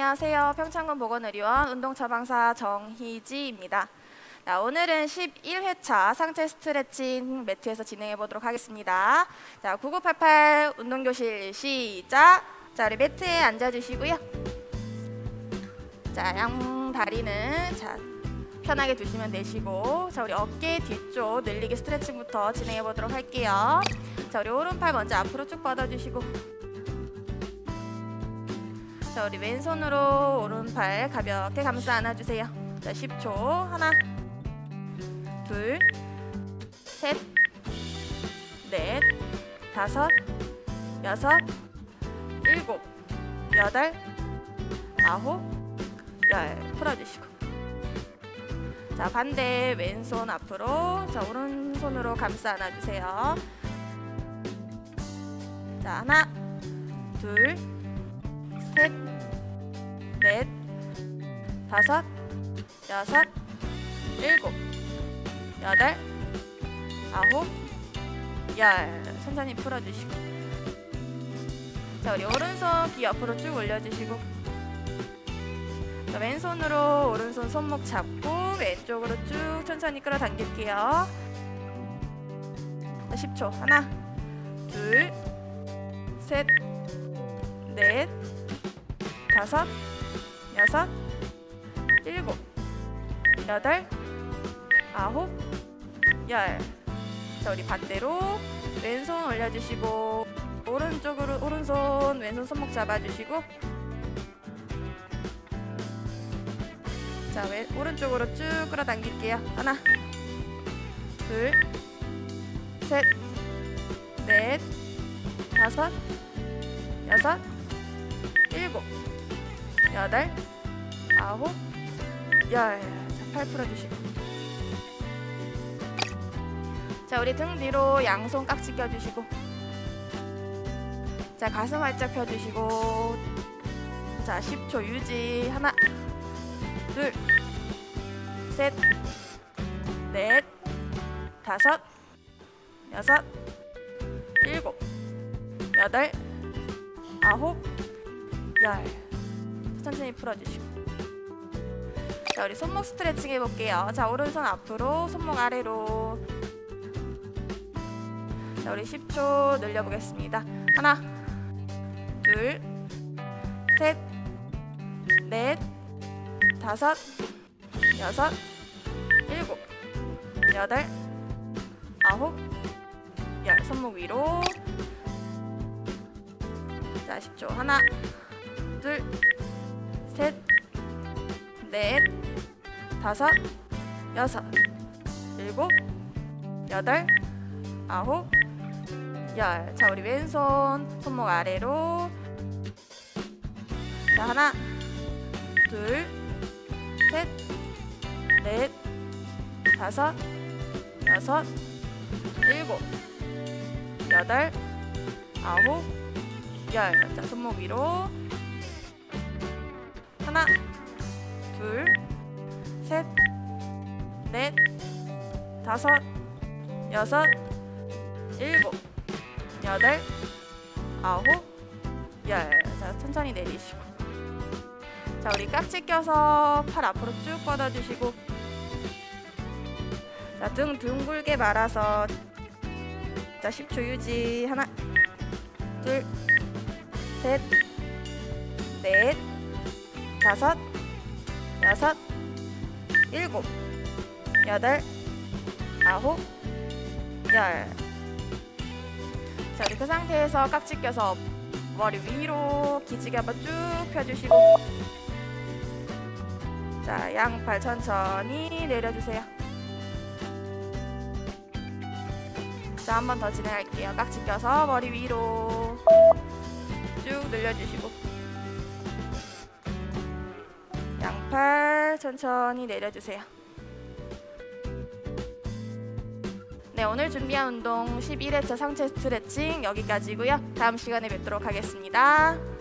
안녕하세요. 평창군 보건의료원 운동처방사 정희지입니다. 자, 오늘은 11회차 상체 스트레칭 매트에서 진행해 보도록 하겠습니다. 자, 9988 운동교실 시작! 자, 우리 매트에 앉아주시고요. 자, 양 다리는 편하게 두시면 되시고, 자, 우리 어깨 뒤쪽 늘리기 스트레칭부터 진행해 보도록 할게요. 자, 우리 오른팔 먼저 앞으로 쭉 뻗어주시고, 자, 우리 왼손으로 오른팔 가볍게 감싸 안아주세요. 자, 10초. 하나, 둘, 셋, 넷, 다섯, 여섯, 일곱, 여덟, 아홉, 열. 풀어주시고. 자, 반대 왼손 앞으로, 자, 오른손으로 감싸 안아주세요. 자, 하나, 둘, 셋, 넷, 다섯, 여섯, 일곱, 여덟, 아홉, 열. 천천히 풀어주시고. 자, 우리 오른손 귀 옆으로 쭉 올려주시고, 자, 왼손으로 오른손 손목 잡고 왼쪽으로 쭉 천천히 끌어당길게요. 자, 10초. 하나, 둘, 셋, 넷, 다섯, 여섯, 일곱, 여덟, 아홉, 열. 자, 우리 반대로 왼손 올려주시고, 오른쪽으로 오른손 왼손 손목 잡아주시고, 자, 오른쪽으로 쭉 끌어당길게요. 하나, 둘, 셋, 넷, 다섯, 여섯, 일곱, 여덟, 아홉, 열. 자, 팔 풀어주시고. 자, 우리 등 뒤로 양손 깍지 껴주시고, 자, 가슴 활짝 펴주시고, 자, 10초 유지. 하나, 둘, 셋, 넷, 다섯, 여섯, 일곱, 여덟, 아홉, 열. 천천히 풀어주시고. 자, 우리 손목 스트레칭 해볼게요. 자, 오른손 앞으로, 손목 아래로. 자, 우리 10초 늘려보겠습니다. 하나, 둘, 셋, 넷, 다섯, 여섯, 일곱, 여덟, 아홉, 열. 손목 위로. 자, 10초. 하나, 둘, 셋, 넷, 다섯, 여섯, 일곱, 여덟, 아홉, 열. 자, 우리 왼손 손목 아래로. 자, 하나, 둘, 셋, 넷, 다섯, 여섯, 일곱, 여덟, 아홉, 열. 자, 손목 위로. 하나, 둘, 셋, 넷, 다섯, 여섯, 일곱, 여덟, 아홉, 열. 자, 천천히 내리시고. 자, 우리 깍지 껴서 팔 앞으로 쭉 뻗어주시고, 자, 등 둥글게 말아서, 자, 10초 유지. 하나, 둘, 셋, 넷, 다섯, 여섯, 일곱, 여덟, 아홉, 열. 자, 우리 그 상태에서 깍지 껴서 머리 위로 기지개 한번 쭉 펴주시고, 자, 양팔 천천히 내려주세요. 자, 한 번 더 진행할게요. 깍지 껴서 머리 위로 쭉 늘려주시고, 양팔 천천히 내려주세요. 네, 오늘 준비한 운동 11회차 상체 스트레칭 여기까지고요. 다음 시간에 뵙도록 하겠습니다.